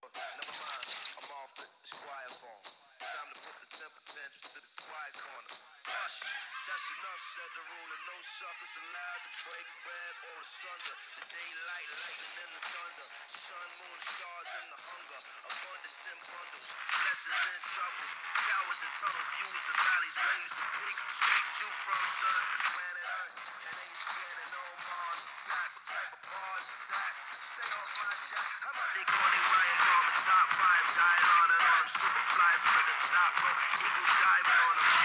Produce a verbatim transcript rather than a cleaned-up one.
Never mind, I'm off it. It's quiet form. Time to put the temper tantrums to the quiet corner. Hush, that's enough, said the ruler. No suckers allowed to break bread or asunder. The daylight, lightning, and the thunder. Sun, moon, stars, and the hunger. Abundance in bundles. Blessings and troubles. Towers and tunnels, views and valleys, waves and peaks. Streets you from, son. Planet Earth, and ain't scared of no Mars. Attack, what type of bars stack? Stay off my jack. How about they corny riot garments, top five, diet on and on them. Super fly, slip the top rope, eagle diving on them.